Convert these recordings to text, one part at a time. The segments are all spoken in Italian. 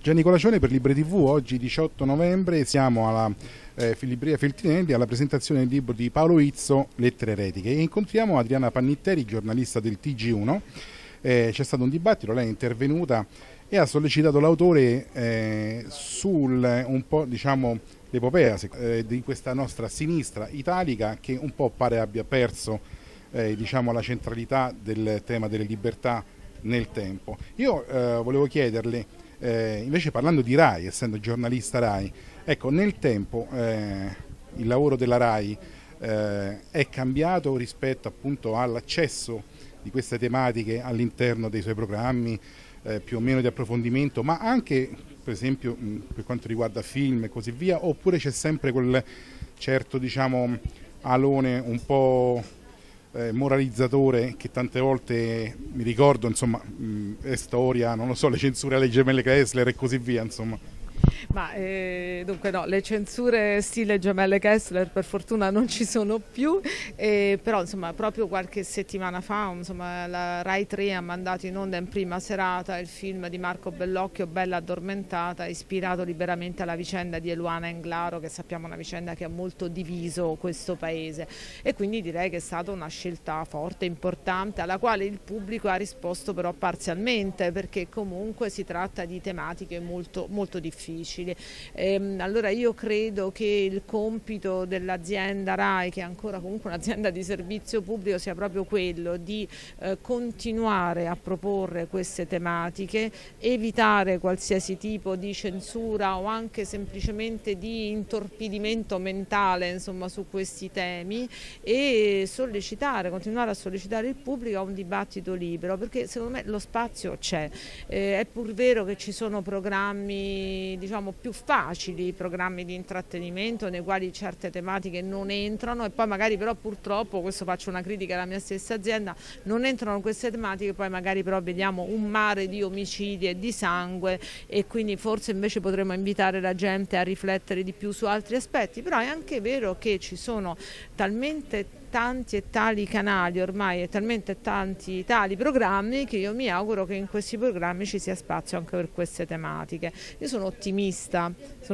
Gianni Colacione per Libre TV. Oggi 18 novembre siamo alla Libreria Feltrinelli alla presentazione del libro di Paolo Izzo, Lettere eretiche, e incontriamo Adriana Pannitteri, giornalista del TG1. C'è stato un dibattito, lei è intervenuta e ha sollecitato l'autore sul un po', diciamo, l'epopea di questa nostra sinistra italica che un po' pare abbia perso diciamo, la centralità del tema delle libertà nel tempo. Io volevo chiederle, invece, parlando di RAI, essendo giornalista RAI, ecco, nel tempo il lavoro della RAI è cambiato rispetto appunto all'accesso di queste tematiche all'interno dei suoi programmi, più o meno di approfondimento, ma anche per esempio per quanto riguarda film e così via, oppure c'è sempre quel certo, diciamo, alone un po' moralizzatore che tante volte mi ricordo, insomma, è storia, non lo so, le censure alle gemelle Kessler e così via, insomma. Ma dunque no, le censure stile gemelle Kessler per fortuna non ci sono più, però insomma proprio qualche settimana fa insomma, la Rai 3 ha mandato in onda in prima serata il film di Marco Bellocchio, Bella addormentata, ispirato liberamente alla vicenda di Eluana Englaro, che sappiamo è una vicenda che ha molto diviso questo paese, e quindi direi che è stata una scelta forte, importante, alla quale il pubblico ha risposto però parzialmente, perché comunque si tratta di tematiche molto, molto difficili. Allora io credo che il compito dell'azienda RAI, che è ancora comunque un'azienda di servizio pubblico, sia proprio quello di continuare a proporre queste tematiche, evitare qualsiasi tipo di censura o anche semplicemente di intorpidimento mentale, insomma, su questi temi, e continuare a sollecitare il pubblico a un dibattito libero, perché secondo me lo spazio c'è. È pur vero che ci sono programmi, diciamo, più facili, programmi di intrattenimento nei quali certe tematiche non entrano, e poi magari però purtroppo, questo faccio una critica alla mia stessa azienda, non entrano queste tematiche, poi magari però vediamo un mare di omicidi e di sangue, e quindi forse invece potremmo invitare la gente a riflettere di più su altri aspetti. Però è anche vero che ci sono talmente tanti e tali canali ormai e talmente tanti tali programmi che io mi auguro che in questi programmi ci sia spazio anche per queste tematiche. Io sono ottimista,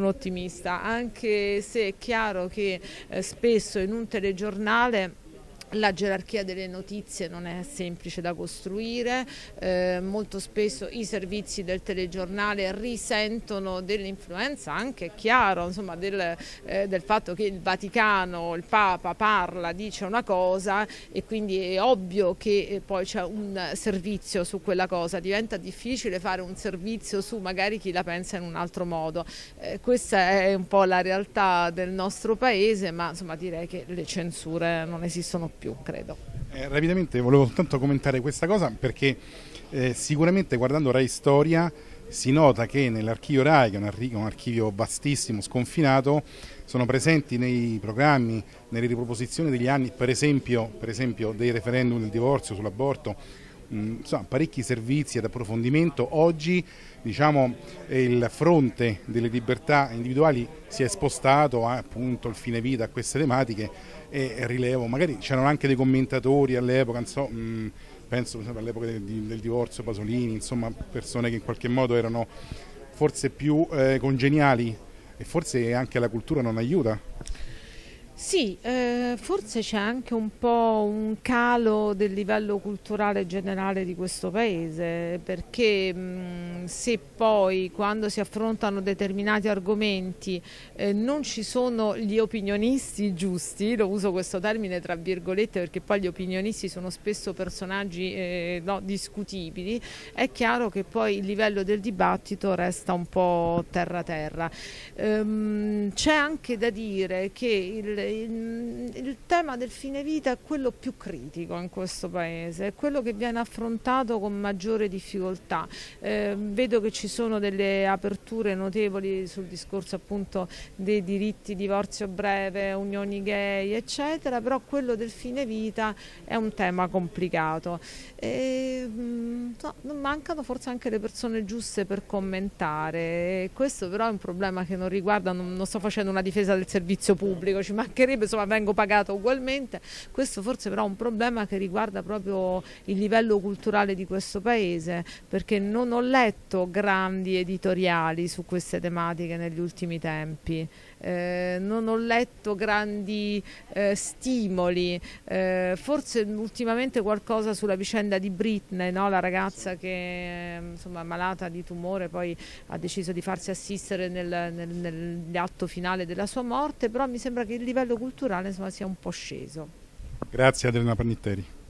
anche se è chiaro che spesso in un telegiornale la gerarchia delle notizie non è semplice da costruire, molto spesso i servizi del telegiornale risentono dell'influenza, anche è chiaro, insomma, del fatto che il Vaticano, il Papa dice una cosa e quindi è ovvio che poi c'è un servizio su quella cosa, diventa difficile fare un servizio su magari chi la pensa in un altro modo. Questa è un po' la realtà del nostro paese, ma insomma direi che le censure non esistono più, credo. Rapidamente volevo soltanto commentare questa cosa, perché sicuramente guardando Rai Storia si nota che nell'archivio Rai, che è un archivio vastissimo, sconfinato, sono presenti nei programmi, nelle riproposizioni degli anni, per esempio dei referendum del divorzio, sull'aborto, insomma, parecchi servizi ad approfondimento. Oggi, diciamo, il fronte delle libertà individuali si è spostato appunto il fine vita, a queste tematiche, e rilevo, magari c'erano anche dei commentatori all'epoca, penso all'epoca del divorzio, Pasolini, insomma persone che in qualche modo erano forse più congeniali, e forse anche la cultura non aiuta. Sì, forse c'è anche un po' un calo del livello culturale generale di questo paese, perché se poi quando si affrontano determinati argomenti non ci sono gli opinionisti giusti, lo uso questo termine tra virgolette perché poi gli opinionisti sono spesso personaggi discutibili, è chiaro che poi il livello del dibattito resta un po' terra-terra. C'è anche da dire che il tema del fine vita è quello più critico in questo paese, è quello che viene affrontato con maggiore difficoltà. Vedo che ci sono delle aperture notevoli sul discorso appunto dei diritti, divorzio breve, unioni gay eccetera, però quello del fine vita è un tema complicato. No, non mancano forse anche le persone giuste per commentare. Questo però è un problema che non riguarda, non sto facendo una difesa del servizio pubblico, ci mancherebbe, insomma vengo pagata ugualmente. Questo forse però è un problema che riguarda proprio il livello culturale di questo paese, perché non ho letto grandi editoriali su queste tematiche negli ultimi tempi. Non ho letto grandi stimoli, forse ultimamente qualcosa sulla vicenda di Britney, no? La ragazza che insomma, è malata di tumore, poi ha deciso di farsi assistere nell'atto finale della sua morte, però mi sembra che il livello culturale insomma, sia un po' sceso. Grazie Adriana Pannitteri.